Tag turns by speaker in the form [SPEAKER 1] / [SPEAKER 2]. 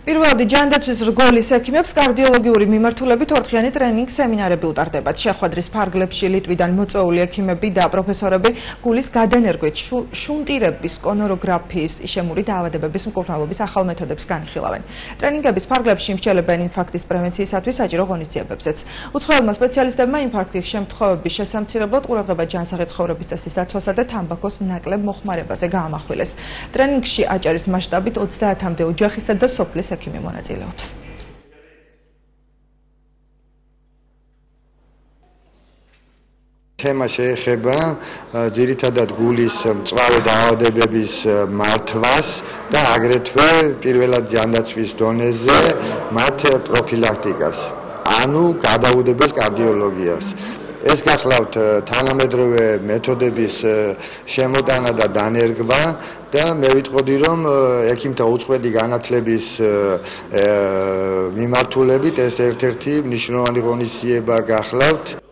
[SPEAKER 1] პირველადი ჯანდაცვის რგოლის ექიმებს კარდიოლოგიური მიმართულებით ორდღიანი ტრენინგ სემინარები უტარდებათ. შეხვედრის ფარგლებში ლიტვიდან მოწვეული ექიმები და პროფესორები გულის გადანერგვით, შუნტირების, კონოროგრაფიის, ისემური დაავადებების მკურნალობის ახალ მეთოდებს განხილავენ. ტრენინგების ფარგლებში იმსჯელებენ ინფარქტის პრევენციისათვის საჭირო ღონისძიებებზეც. უცხოელმა სპეციალისტებმა ინფარქტის შემთხვევების შესამცირებლად ყურადღება ჯანსაღი ცხოვრების წესის დაცვასა და თამბაქოს ნაკლებ მოხმარებაზე გაამახვილეს. ტრენინგში აჭარის მასშტაბით 30-მდე ოჯახისა და სოფლის ექიმი მონაწილეობს.
[SPEAKER 2] თემა შეეხება ძირითადად გულის მწვავე დაავადებების მართვას და აგრეთვე პირველად ჯანდაცვის დონეზე მათ პროფილაქტიკას, ანუ გადაუდებელ კარდიოლოგიას. ეს გახლავთ თანამედროვე მეთოდების შემოტანა და დანერგვა და მე ვიტყოდი რომ ექიმთა უწყვეტი განათლების მიმართულებით ეს ერთ-ერთი მნიშვნელოვანი ღონისძიება გახლავთ.